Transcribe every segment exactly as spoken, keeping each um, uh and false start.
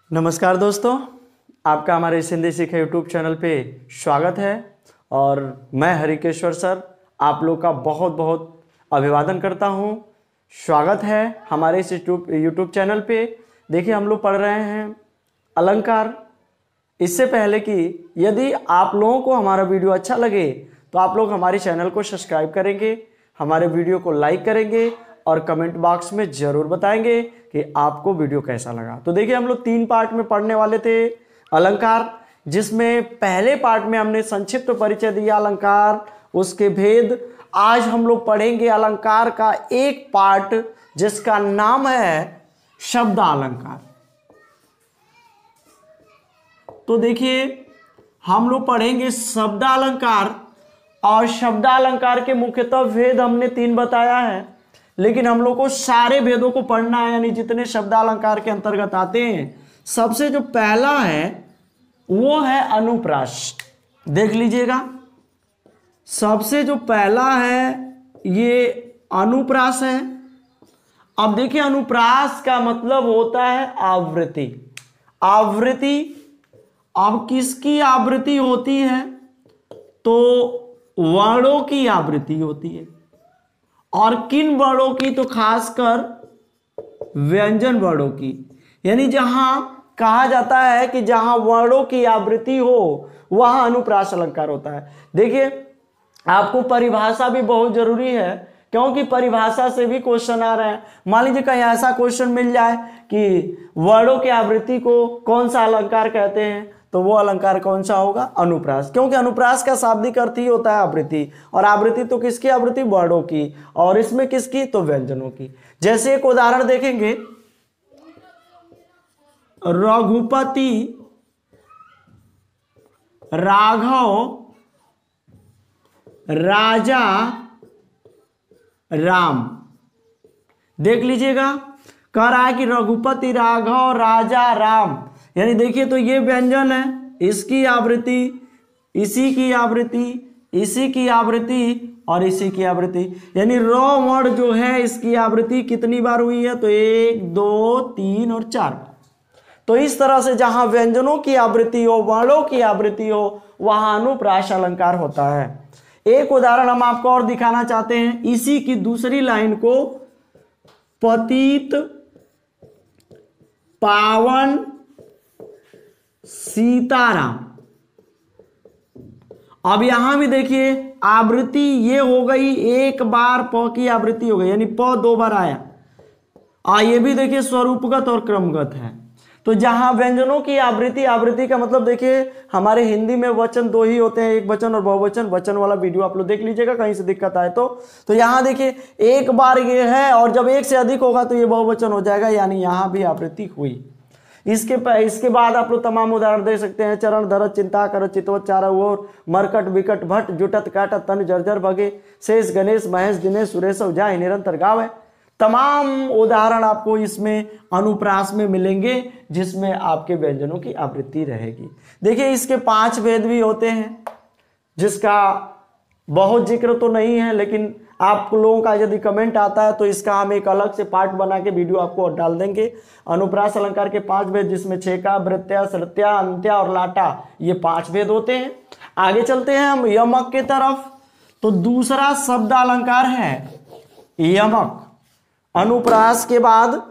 नमस्कार दोस्तों, आपका हमारे इस हिंदी सीखे यूट्यूब चैनल पे स्वागत है। और मैं हरिकेश्वर सर आप लोग का बहुत बहुत अभिवादन करता हूँ। स्वागत है हमारे इस यूट्यूब यूट्यूब चैनल पे। देखिए, हम लोग पढ़ रहे हैं अलंकार। इससे पहले कि यदि आप लोगों को हमारा वीडियो अच्छा लगे तो आप लोग हमारे चैनल को सब्सक्राइब करेंगे, हमारे वीडियो को लाइक करेंगे और कमेंट बॉक्स में ज़रूर बताएंगे कि आपको वीडियो कैसा लगा। तो देखिए, हम लोग तीन पार्ट में पढ़ने वाले थे अलंकार, जिसमें पहले पार्ट में हमने संक्षिप्त परिचय दिया अलंकार, उसके भेद। आज हम लोग पढ़ेंगे अलंकार का एक पार्ट जिसका नाम है शब्दालंकार। तो देखिए, हम लोग पढ़ेंगे शब्दालंकार, और शब्दालंकार के मुख्यतः भेद हमने तीन बताया है, लेकिन हम लोग को सारे भेदों को पढ़ना है, यानी जितने शब्दालंकार के अंतर्गत आते हैं। सबसे जो पहला है वो है अनुप्रास। देख लीजिएगा, सबसे जो पहला है ये अनुप्रास है। अब देखिए, अनुप्रास का मतलब होता है आवृत्ति। आवृत्ति, अब किसकी आवृत्ति होती है? तो वर्णों की आवृत्ति होती है। और किन वर्णों की? तो खासकर व्यंजन वर्णों की। यानी जहां कहा जाता है कि जहां वर्णों की आवृत्ति हो वहां अनुप्रास अलंकार होता है। देखिए, आपको परिभाषा भी बहुत जरूरी है, क्योंकि परिभाषा से भी क्वेश्चन आ रहे हैं। मान लीजिए कहीं ऐसा क्वेश्चन मिल जाए कि वर्णों की आवृत्ति को कौन सा अलंकार कहते हैं, तो वो अलंकार कौन सा होगा? अनुप्रास। क्योंकि अनुप्रास का शाब्दिक अर्थ ही होता है आवृत्ति, और आवृत्ति तो किसकी आवृत्ति? वर्णों की। और इसमें किसकी? तो व्यंजनों की। जैसे एक उदाहरण देखेंगे, रघुपति, राघव, राजा, राम। देख लीजिएगा, कह रहा है कि रघुपति, राघव, राजा, राम। यानी देखिए, तो ये व्यंजन है, इसकी आवृत्ति, इसी की आवृत्ति, इसी की आवृत्ति और इसी की आवृत्ति। यानी र वर्ण जो है इसकी आवृत्ति कितनी बार हुई है? तो एक, दो, तीन और चार बार। तो इस तरह से जहां व्यंजनों की आवृत्ति हो, वर्णों की आवृत्ति हो, वहां अनुप्रास अलंकार होता है। एक उदाहरण हम आपको और दिखाना चाहते हैं, इसी की दूसरी लाइन को, पतित, पावन, सीताराम। अब यहां भी देखिए, आवृत्ति ये हो गई, एक बार प की आवृत्ति हो गई, यानी प दो बार आया। आ ये भी देखिए स्वरूपगत और क्रमगत है। तो जहां व्यंजनों की आवृत्ति, आवृत्ति का मतलब देखिए, हमारे हिंदी में वचन दो ही होते हैं, एक वचन और बहुवचन। वचन वाला वीडियो आप लोग देख लीजिएगा, कहीं से दिक्कत आए तो। तो यहां देखिए, एक बार ये है, और जब एक से अधिक होगा तो ये बहुवचन हो जाएगा, यानी यहां भी आवृत्ति हुई। इसके इसके बाद आप लोग तमाम उदाहरण दे सकते हैं, चरण धरत, चिंता करत, चितवत, चारा ओर, मरकट, विकट, भट्ट, जुटत, काटत, तन जर्जर भगे, शेष, गणेश, महेश, दिनेश, सुरेश, जाए निरंतर गावे। तमाम उदाहरण आपको इसमें अनुप्रास में मिलेंगे, जिसमें आपके व्यंजनों की आवृत्ति रहेगी। देखिए, इसके पांच भेद भी होते हैं, जिसका बहुत जिक्र तो नहीं है, लेकिन आप लोगों का यदि कमेंट आता है तो इसका हम एक अलग से पार्ट बना के वीडियो आपको डाल देंगे। अनुप्रास अलंकार के पांच भेद, जिसमें छेका, वृत्या, श्रुत्या, अंत्या और लाटा, ये पांच भेद होते हैं। आगे चलते हैं हम यमक के तरफ। तो दूसरा शब्द अलंकार है यमक। अनुप्रास के बाद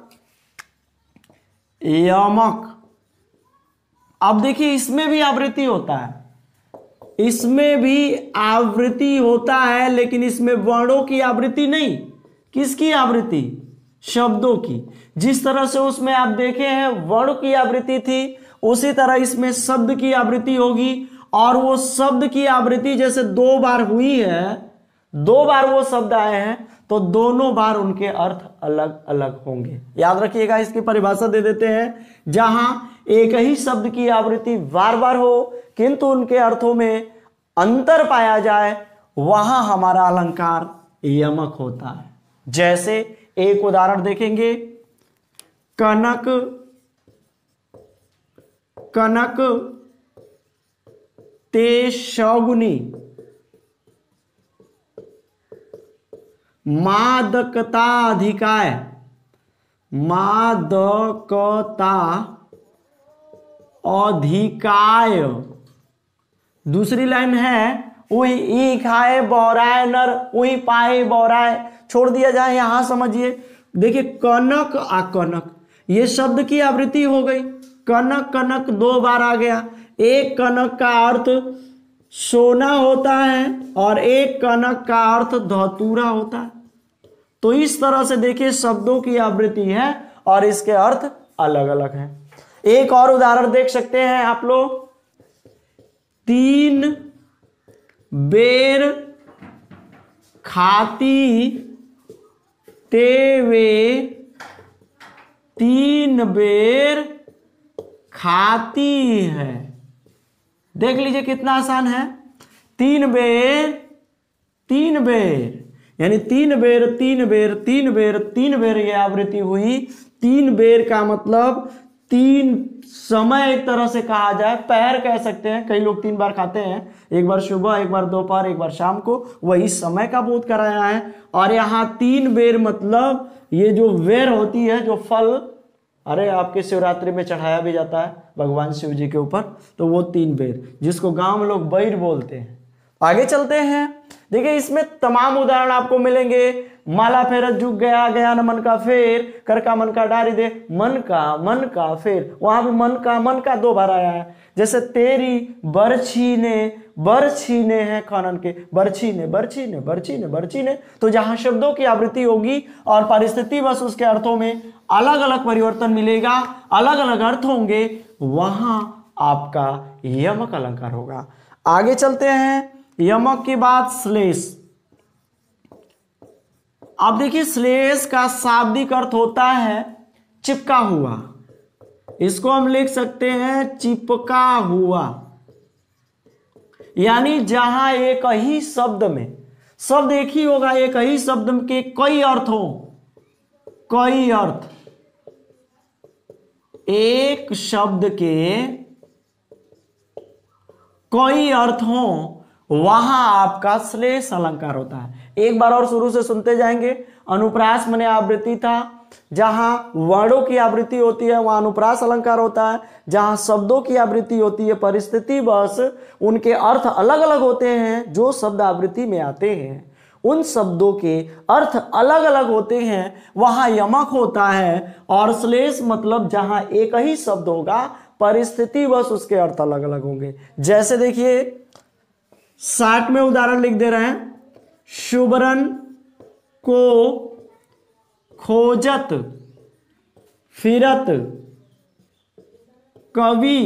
यमक। अब देखिए, इसमें भी आवृत्ति होता है, इसमें भी आवृत्ति होता है, लेकिन इसमें वर्णों की आवृत्ति नहीं। किसकी आवृत्ति? शब्दों की। जिस तरह से उसमें आप देखे हैं वर्ण की आवृत्ति थी, उसी तरह इसमें शब्द की आवृत्ति होगी। और वो शब्द की आवृत्ति जैसे दो बार हुई है, दो बार वो शब्द आए हैं, तो दोनों बार उनके अर्थ अलग अलग होंगे। याद रखिएगा, इसकी परिभाषा दे देते हैं। जहां एक ही शब्द की आवृत्ति बार बार हो, किंतु उनके अर्थों में अंतर पाया जाए, वहां हमारा अलंकार यमक होता है। जैसे एक उदाहरण देखेंगे, कनक, कनक ते शौगुनी, मादकता अधिकाय, मादकता अधिकाय। दूसरी लाइन है उही ई खाए बौराए नर उही पाए बौराए, छोड़ दिया जाए। यहां समझिए, देखिए कनक आ कनक ये शब्द की आवृत्ति हो गई। कनक कनक दो बार आ गया। एक कनक का अर्थ सोना होता है और एक कनक का अर्थ धतूरा होता है। तो इस तरह से देखिए शब्दों की आवृत्ति है और इसके अर्थ अलग अलग हैं। एक और उदाहरण देख सकते हैं आप लोग। तीन बेर खाती तेवे तीन बेर खाती है। देख लीजिए कितना आसान है। तीन बेर तीन बेर यानी तीन बेर तीन बेर तीन बेर तीन बेर ये आवृत्ति हुई। तीन बेर का मतलब तीन समय एक तरह से कहा जाए, पहर कह सकते हैं। कई लोग तीन बार खाते हैं, एक बार सुबह, एक बार दोपहर, एक बार शाम को, वही समय का बोध कराया है। और यहाँ तीन बेर मतलब ये जो वेर होती है, जो फल अरे आपके शिवरात्रि में चढ़ाया भी जाता है भगवान शिव जी के ऊपर, तो वो तीन बेर जिसको गांव में लोग बैर बोलते हैं। आगे चलते हैं। देखिए इसमें तमाम उदाहरण आपको मिलेंगे। माला फेरत झुक गया, गया न मन का फेर, कर का मन का डारी दे, मन का मन का फेर, वहां भी मन का मन का दो बार आया है। जैसे तेरी बरछी ने बरछी ने है खनन के, बरछी ने बरछी ने बरछी ने बरछी ने। तो जहां शब्दों की आवृत्ति होगी और परिस्थिति बस उसके अर्थों में अलग अलग परिवर्तन मिलेगा, अलग अलग अर्थ होंगे, वहां आपका यमक अलंकार होगा। आगे चलते हैं। यमक की बात श्लेष। अब देखिए श्लेष का शाब्दिक अर्थ होता है चिपका हुआ। इसको हम लिख सकते हैं चिपका हुआ, यानी जहां एक ही शब्द में, शब्द एक ही होगा, एक ही शब्द के कई अर्थ हो, कई अर्थ, एक शब्द के कई अर्थ हो, वहां आपका श्लेष अलंकार होता है। एक बार और शुरू से सुनते जाएंगे। अनुप्रास माने आवृत्ति था। जहां वर्णों की आवृत्ति होती है वहां अनुप्रास अलंकार होता है। जहां शब्दों की आवृत्ति होती है परिस्थिति बस उनके अर्थ अलग अलग होते हैं, जो शब्द आवृत्ति में आते हैं उन शब्दों के अर्थ अलग अलग होते हैं, वहां यमक होता है। और श्लेष मतलब जहां एक ही शब्द होगा, परिस्थिति बस उसके अर्थ अलग अलग होंगे। जैसे देखिए साठ में उदाहरण लिख दे रहे हैं। शुभरन को खोजत फिरत कवि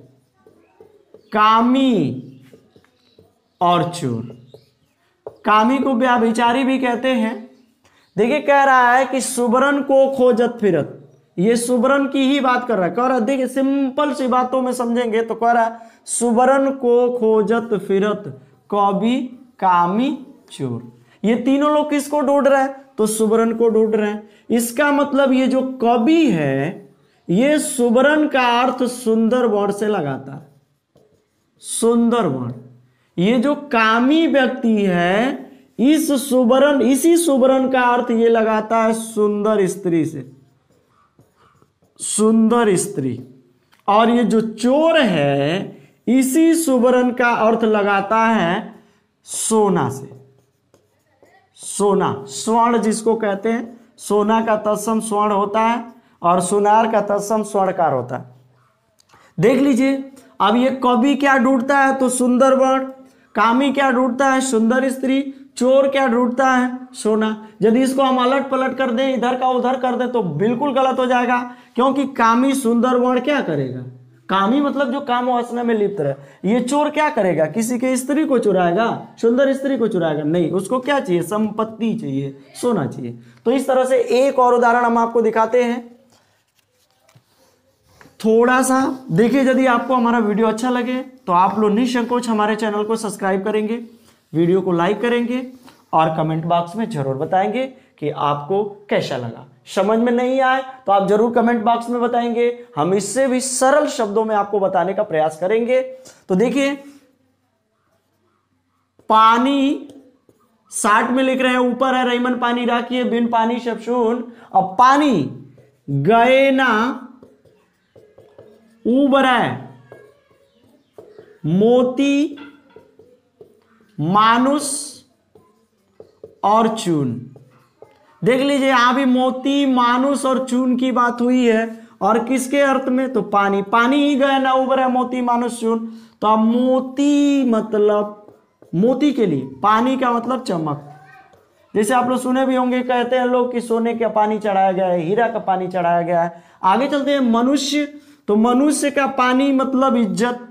कामी और चोर। कामी को व्याभिचारी भी कहते हैं। देखिए कह रहा है कि सुबरन को खोजत फिरत, ये सुबरन की ही बात कर रहा है। कह रहा है देखिए सिंपल सी बातों में समझेंगे तो कह रहा है सुबरन को खोजत फिरत कवि कामी चोर। ये तीनों लोग किसको ढूंढ रहे हैं? तो सुबरन को ढूंढ रहे हैं। इसका मतलब ये जो कवि है ये सुबरन का अर्थ सुंदर वर्ण से लगाता है, सुंदर वर्ण। ये जो कामी व्यक्ति है इस सुबरन इसी सुबरन का अर्थ ये लगाता है सुंदर स्त्री से, सुंदर स्त्री। और ये जो चोर है इसी सुबरन का अर्थ लगाता है सोना से, सोना, स्वर्ण जिसको कहते हैं। सोना का तत्सम स्वर्ण होता है और सुनार का तत्सम स्वर्णकार होता है। देख लीजिए अब ये कवि क्या ढूंढता है? तो सुंदर वर्ण। कामी क्या ढूंढता है? सुंदर स्त्री। चोर क्या ढूंढता है? सोना। यदि इसको हम अलट पलट कर दें, इधर का उधर कर दें तो बिल्कुल गलत हो जाएगा, क्योंकि कामी सुंदर वर्ण क्या करेगा? कामी मतलब जो काम वासना में लिप्त रहे। ये चोर क्या करेगा? किसी के स्त्री को चुराएगा, सुंदर स्त्री को चुराएगा? नहीं, उसको क्या चाहिए? संपत्ति चाहिए, सोना चाहिए। तो इस तरह से एक और उदाहरण हम आपको दिखाते हैं थोड़ा सा। देखिए यदि आपको हमारा वीडियो अच्छा लगे तो आप लोग निसंकोच हमारे चैनल को सब्सक्राइब करेंगे, वीडियो को लाइक करेंगे और कमेंट बॉक्स में जरूर बताएंगे कि आपको कैसा लगा। समझ में नहीं आए तो आप जरूर कमेंट बॉक्स में बताएंगे, हम इससे भी सरल शब्दों में आपको बताने का प्रयास करेंगे। तो देखिए पानी साठ में लिख रहे हैं, ऊपर है रईमन पानी राखिए बिन पानी सब सुन। अब पानी गए ना उबराए, मोती, मानुष और चून। देख लीजिए यहां भी मोती, मानुष और चून की बात हुई है, और किसके अर्थ में? तो पानी, पानी ही गए ना उभरे मोती मानुष चून। तो अब मोती मतलब मोती के लिए पानी का मतलब चमक। जैसे आप लोग सुने भी होंगे, कहते हैं लोग कि सोने का पानी चढ़ाया गया है, हीरा का पानी चढ़ाया गया है। आगे चलते हैं मनुष्य, तो मनुष्य का पानी मतलब इज्जत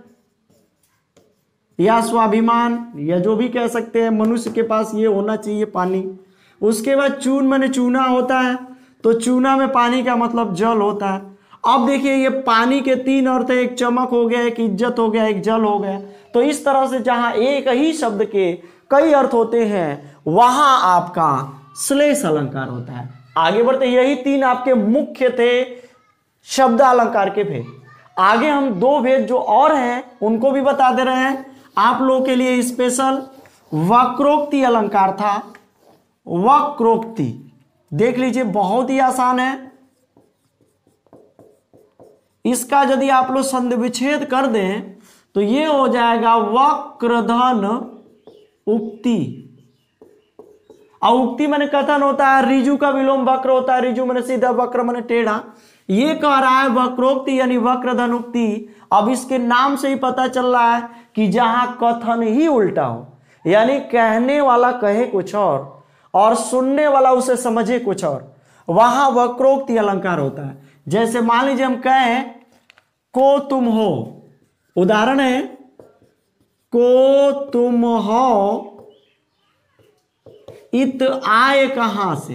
या स्वाभिमान, या जो भी कह सकते हैं, मनुष्य के पास ये होना चाहिए पानी। उसके बाद चून माने चूना होता है, तो चूना में पानी का मतलब जल होता है। अब देखिए ये पानी के तीन अर्थ है, एक चमक हो गया, एक इज्जत हो गया, एक जल हो गया। तो इस तरह से जहां एक ही शब्द के कई अर्थ होते हैं, वहां आपका श्लेष अलंकार होता है। आगे बढ़ते, यही तीन आपके मुख्य थे शब्द अलंकार के भेद। आगे हम दो भेद जो और हैं उनको भी बता दे रहे हैं आप लोगों के लिए। स्पेशल वक्रोक्ति अलंकार था। वक्रोक्ति देख लीजिए, बहुत ही आसान है। इसका यदि आप लोग संधि विच्छेद कर दें तो ये हो जाएगा वक्रधन उक्ति। और उक्ति मैंने कथन होता है, रिजु का विलोम वक्र होता है, रिजु मैंने सीधा, वक्र मैंने टेढ़ा। ये कह रहा है वक्रोक्ति यानी वक्रधन उक्ति। अब इसके नाम से ही पता चल रहा है कि जहां कथन ही उल्टा हो, यानी कहने वाला कहे कुछ और और सुनने वाला उसे समझे कुछ और, वहां वक्रोक्ति अलंकार होता है। जैसे मान लीजिए हम कहें को तुम हो, उदाहरण है को तुम हो इत आए कहां से,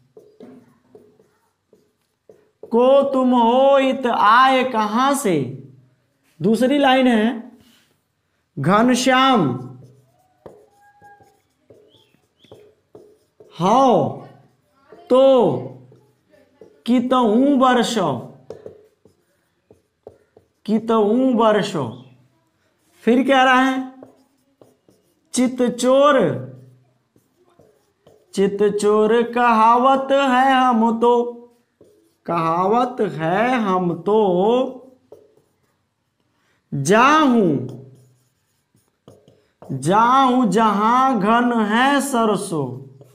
को तुम हो इत आए कहां से। दूसरी लाइन है घनश्याम हो तो कितहूं वर्षो, कितहूं वर्षो। फिर कह रहा है चितचोर, चितचोर कहावत है हम तो, कहावत है हम तो जाहूं, जाहूं जहां घन है सरसों।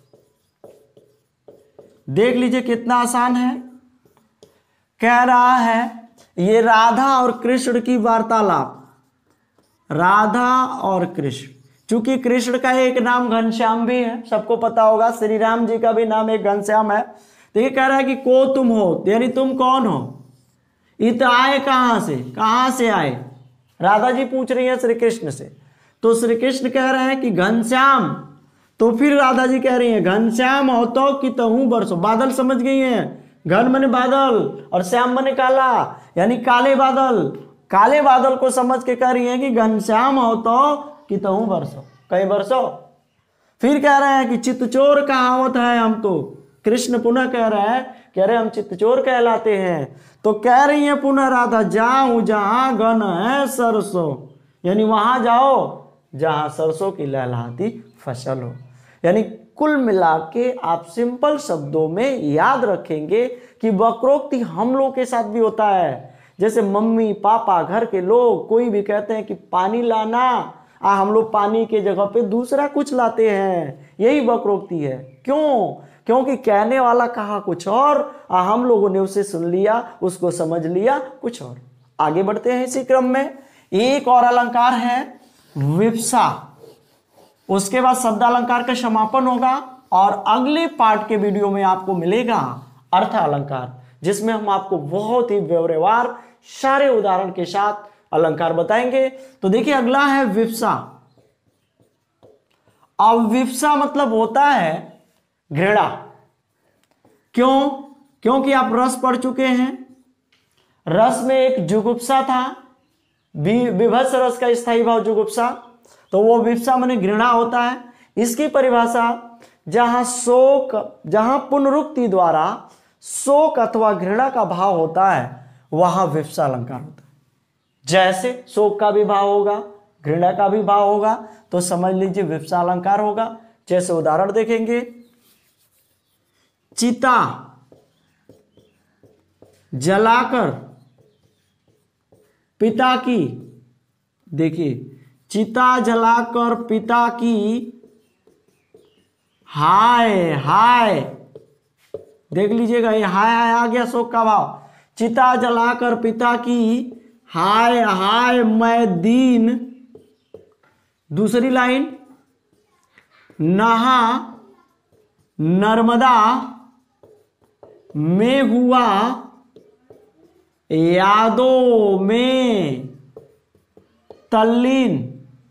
देख लीजिए कितना आसान है। कह रहा है ये राधा और कृष्ण की वार्तालाप, राधा और कृष्ण, चूंकि कृष्ण का एक नाम घनश्याम भी है, सबको पता होगा, श्री राम जी का भी नाम एक घनश्याम है। तो ये कह रहा है कि को तुम हो यानी तुम कौन हो, इत आए कहां से, कहां से आए। राधा जी पूछ रही है श्री कृष्ण से, तो श्री कृष्ण कह रहे हैं कि घनश्याम। तो फिर राधा जी कह रही है घनश्याम हो तो कितहूं वर्षों। बादल समझ गई हैं, घन मने बादल और श्याम मने काला, यानी काले बादल। काले बादल को समझ के कह रही है कि घनश्याम हो तो कितहूं वर्षों, कई वर्षों। फिर कह रहे हैं कि चितचोर कहावत है हम तो। कृष्ण पुनः कह रहे हैं, कह रहे हम चितचोर कहलाते हैं। तो कह रही है पुनः राधा जाऊं जहां घन है सरसों, यानी वहां जाओ जहां सरसों की लहलहाती फसल हो। यानी कुल मिला के आप सिंपल शब्दों में याद रखेंगे कि वक्रोक्ति हम लोग के साथ भी होता है। जैसे मम्मी पापा घर के लोग कोई भी कहते हैं कि पानी लाना, आ हम लोग पानी के जगह पे दूसरा कुछ लाते हैं, यही वक्रोक्ति है। क्यों? क्योंकि कहने वाला कहा कुछ और, आ हम लोगों ने उसे सुन लिया, उसको समझ लिया कुछ और। आगे बढ़ते हैं इसी क्रम में। एक और अलंकार है विप्सा, उसके बाद शब्द अलंकार का समापन होगा और अगले पार्ट के वीडियो में आपको मिलेगा अर्थ अलंकार, जिसमें हम आपको बहुत ही व्यवहार सारे उदाहरण के साथ अलंकार बताएंगे। तो देखिए अगला है विप्सा। अब विप्सा मतलब होता है घृणा। क्यों? क्योंकि आप रस पढ़ चुके हैं, रस में एक जुगुप्सा था, विभत्स रस का स्थायी भाव जुगुप्सा, तो वो विप्सा माने घृणा होता है। इसकी परिभाषा जहां शोक, जहां पुनरुक्ति द्वारा शोक अथवा घृणा का भाव होता है वहां विप्सा अलंकार होता है। जैसे शोक का भी भाव होगा, घृणा का भी भाव होगा, तो समझ लीजिए विप्सा अलंकार होगा। जैसे उदाहरण देखेंगे, चिता जलाकर पिता की देखिए, चिता जलाकर पिता की हाय हाय, देख लीजिएगा ये हाय हाय आ गया शोक का भाव। चिता जलाकर पिता की हाय हाय मैं दीन, दूसरी लाइन, नहा नर्मदा में हुआ यादों में तल्लीन,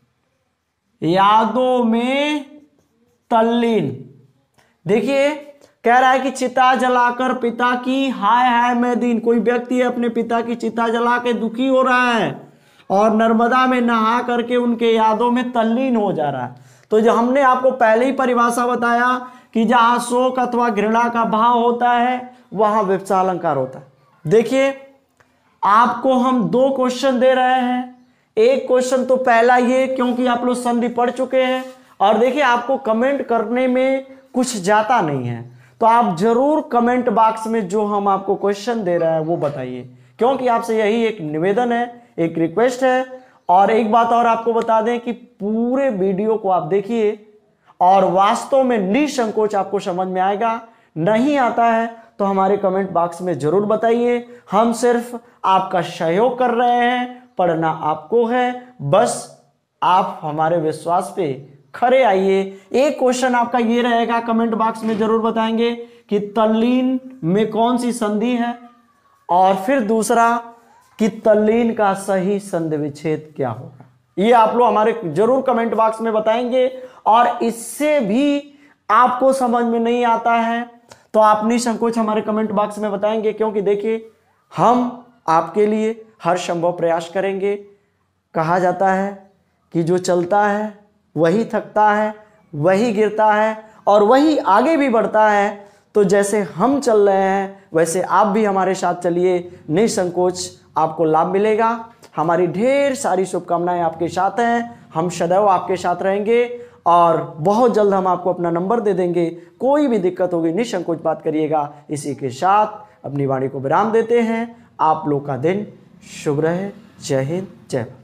यादों में तल्लीन। देखिए कह रहा है कि चिता जलाकर पिता की हाय हाय मैं दीन, कोई व्यक्ति अपने पिता की चिता जला के दुखी हो रहा है और नर्मदा में नहा करके उनके यादों में तल्लीन हो जा रहा है। तो जो हमने आपको पहले ही परिभाषा बताया कि जहां शोक अथवा घृणा का भाव होता है वहां विवक्षा अलंकार होता है। देखिए आपको हम दो क्वेश्चन दे रहे हैं, एक क्वेश्चन तो पहला ये क्योंकि आप लोग संधि पढ़ चुके हैं, और देखिए आपको कमेंट करने में कुछ जाता नहीं है, तो आप जरूर कमेंट बॉक्स में जो हम आपको क्वेश्चन दे रहे हैं वो बताइए, क्योंकि आपसे यही एक निवेदन है, एक रिक्वेस्ट है। और एक बात और आपको बता दें कि पूरे वीडियो को आप देखिए और वास्तव में निसंकोच आपको समझ में आएगा। नहीं आता है तो हमारे कमेंट बॉक्स में जरूर बताइए, हम सिर्फ आपका सहयोग कर रहे हैं, पढ़ना आपको है, बस आप हमारे विश्वास पे खरे आइए। एक क्वेश्चन आपका ये रहेगा, कमेंट बॉक्स में जरूर बताएंगे कि तल्लीन में कौन सी संधि है, और फिर दूसरा कि तल्लीन का सही संधि विच्छेद क्या होगा। ये आप लोग हमारे जरूर कमेंट बॉक्स में बताएंगे। और इससे भी आपको समझ में नहीं आता है तो आप निसंकोच हमारे कमेंट बॉक्स में बताएंगे, क्योंकि देखिए हम आपके लिए हर संभव प्रयास करेंगे। कहा जाता है कि जो चलता है वही थकता है, वही गिरता है और वही आगे भी बढ़ता है। तो जैसे हम चल रहे हैं वैसे आप भी हमारे साथ चलिए, निसंकोच आपको लाभ मिलेगा। हमारी ढेर सारी शुभकामनाएं आपके साथ हैं, हम सदैव आपके साथ रहेंगे और बहुत जल्द हम आपको अपना नंबर दे देंगे। कोई भी दिक्कत होगी निसंकोच बात करिएगा। इसी के साथ अपनी वाणी को विराम देते हैं। आप लोग का दिन शुभ रहे। जय हिंद, जय भारत।